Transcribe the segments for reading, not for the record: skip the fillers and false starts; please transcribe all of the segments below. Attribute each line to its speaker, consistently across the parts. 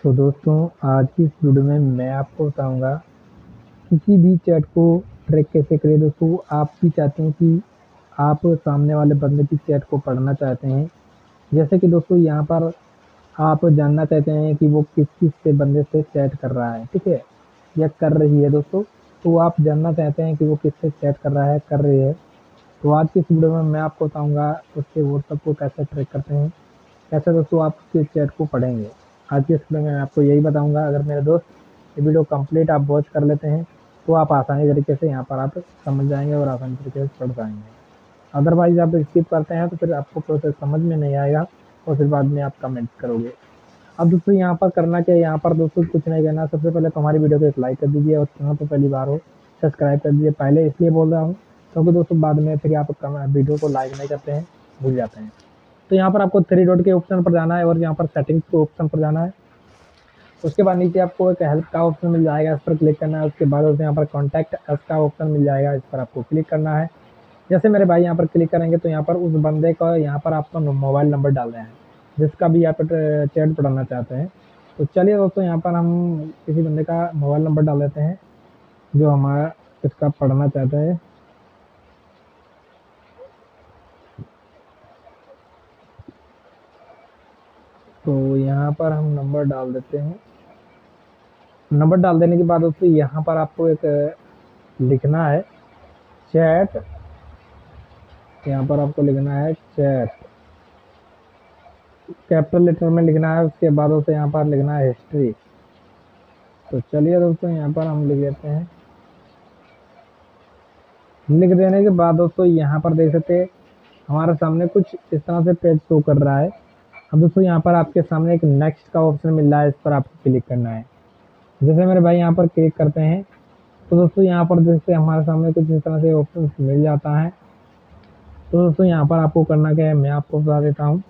Speaker 1: तो दोस्तों, आज की इस वीडियो में मैं आपको बताऊंगा किसी भी चैट को ट्रैक कैसे करें। दोस्तों, आप भी चाहते हैं कि आप सामने वाले बंदे की चैट को पढ़ना चाहते हैं। जैसे कि दोस्तों यहाँ पर आप जानना चाहते हैं कि वो किस किस से बंदे से चैट कर रहा है, ठीक है, या कर रही है। दोस्तों, तो आप जानना चाहते हैं कि वो किससे चैट कर रहा है, कर रही है। तो आज की इस वीडियो में मैं आपको बताऊंगा उसके व्हाट्सएप को कैसे ट्रैक करते हैं, कैसे दोस्तों आप उसके चैट को पढ़ेंगे। आज की इस वीडियो में मैं आपको यही बताऊंगा। अगर मेरे दोस्त ये वीडियो कंप्लीट आप वॉच कर लेते हैं तो आप आसानी तरीके से यहाँ पर आप समझ जाएंगे और आसानी तरीके से पढ़ पाएंगे। अदरवाइज आप स्किप करते हैं तो फिर आपको प्रोसेस समझ में नहीं आएगा और फिर बाद में आप कमेंट करोगे। अब दोस्तों यहाँ पर करना क्या है, यहाँ पर दोस्तों कुछ नहीं करना। सबसे पहले तो हमारी वीडियो को एक लाइक कर दीजिए और चैनल पर पहली बार हो सब्सक्राइब कर दीजिए। पहले इसलिए बोल रहा हूँ क्योंकि दोस्तों बाद में फिर आप वीडियो को लाइक नहीं करते हैं, भूल जाते हैं। तो यहाँ पर आपको थ्री डॉट के ऑप्शन पर जाना है और यहाँ पर सेटिंग्स के ऑप्शन पर जाना है। उसके बाद नीचे आपको एक हेल्प का ऑप्शन मिल जाएगा, इस पर क्लिक करना है। उसके बाद यहाँ पर कॉन्टैक्ट अस का ऑप्शन मिल जाएगा, इस पर आपको क्लिक करना है। जैसे मेरे भाई यहाँ पर क्लिक करेंगे तो यहाँ पर उस बंदे का यहाँ पर आपका मोबाइल नंबर डालना है जिसका भी आप चैट पढ़ाना चाहते हैं। तो चलिए दोस्तों, यहाँ पर हम किसी बंदे का मोबाइल नंबर डाल देते हैं जो हमारा इसका पढ़ना चाहते हैं। तो यहाँ पर हम नंबर डाल देते हैं। नंबर डाल देने के बाद दोस्तों यहाँ पर आपको एक लिखना है चैट। यहाँ पर आपको लिखना है चैट, कैपिटल लेटर में लिखना है। उसके बाद दोस्तों यहाँ पर लिखना है हिस्ट्री। तो चलिए दोस्तों यहाँ पर हम लिख देते हैं। लिख देने के बाद दोस्तों यहाँ पर देख सकते हैं हमारे सामने कुछ इस तरह से पेज शो कर रहा है। अब दोस्तों यहाँ पर आपके सामने एक नेक्स्ट का ऑप्शन मिल रहा है, इस पर आपको क्लिक करना है। जैसे मेरे भाई यहाँ पर क्लिक करते हैं तो दोस्तों यहाँ पर देखते हमारे सामने कुछ इस तरह से ऑप्शन मिल जाता है। तो दोस्तों यहाँ पर आपको करना क्या है मैं आपको बता देता हूँ।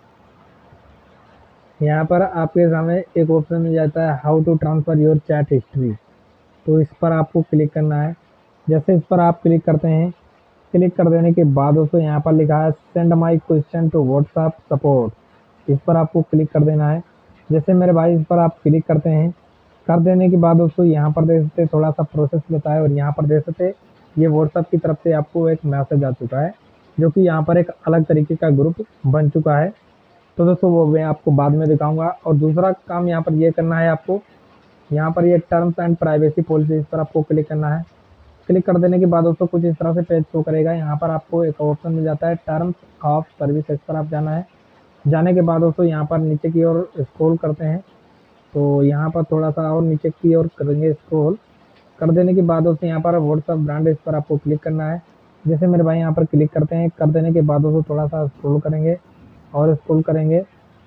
Speaker 1: यहाँ पर आपके सामने एक ऑप्शन मिल जाता है how to transfer your chat history. तो इस पर आपको क्लिक करना है। जैसे इस पर आप क्लिक करते हैं, क्लिक कर देने के बाद दोस्तों यहाँ पर लिखा है send my question to WhatsApp support, इस पर आपको क्लिक कर देना है। जैसे मेरे भाई इस पर आप क्लिक करते हैं, कर देने के बाद दोस्तों यहाँ पर देख सकते थोड़ा सा प्रोसेस बताया और यहाँ पर देख सकते ये व्हाट्सएप की तरफ से आपको एक मैसेज आ चुका है जो कि यहाँ पर एक अलग तरीके का ग्रुप बन चुका है। तो दोस्तों वो मैं आपको बाद में दिखाऊंगा। और दूसरा काम यहाँ पर ये करना है आपको, यहाँ पर ये टर्म्स एंड प्राइवेसी पॉलिसी, इस पर आपको क्लिक करना है। क्लिक कर देने के बाद दोस्तों कुछ इस तरह से पेज शो करेगा। यहाँ पर आपको एक ऑप्शन मिल जाता है टर्म्स ऑफ सर्विस, इस पर आप जाना है। जाने के बाद दोस्तों यहाँ पर नीचे की ओर स्क्रॉल करते हैं। तो यहाँ पर थोड़ा सा और नीचे की ओर करेंगे स्क्रॉल। कर देने के बाद दोस्तों यहाँ पर व्हाट्सएप ब्रांड, इस पर आपको क्लिक करना है। जैसे मेरे भाई यहाँ पर क्लिक करते हैं, कर देने के बाद दोस्तों थोड़ा सा स्क्रॉल करेंगे और स्क्रॉल करेंगे।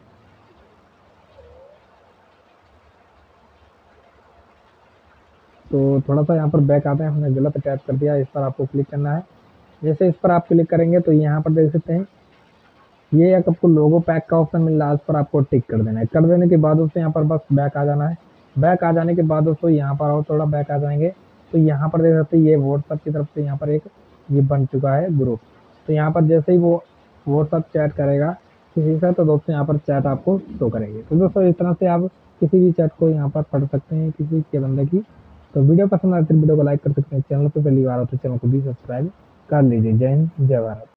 Speaker 1: तो थोड़ा सा यहाँ पर बैक आते हैं, हमने गलत टैप कर दिया, इस पर आपको क्लिक करना है। जैसे इस पर आप क्लिक करेंगे तो यहाँ पर देख सकते हैं ये एक आपको लोगो पैक का ऑप्शन मिल रहा है, इस पर आपको टिक कर देना है। कर देने के बाद दोस्तों यहाँ पर बस बैक आ जाना है। बैक आ जाने के बाद दोस्तों यहाँ पर और थोड़ा बैक आ जाएंगे तो यहाँ पर देख सकते हैं ये व्हाट्सएप की तरफ से यहाँ पर एक ये बन चुका है ग्रुप। तो यहाँ पर जैसे ही वो व्हाट्सएप चैट करेगा किसी से तो दोस्तों यहाँ पर चैट आपको शो करेगी। तो दोस्तों इस तरह से आप किसी भी चैट को यहाँ पर पढ़ सकते हैं किसी के बंदे की। तो वीडियो पसंद आए तो वीडियो को लाइक कर सकते हैं, चैनल पर पहली बार हो तो चैनल को भी सब्सक्राइब कर लीजिए। जय हिंद, जय भारत।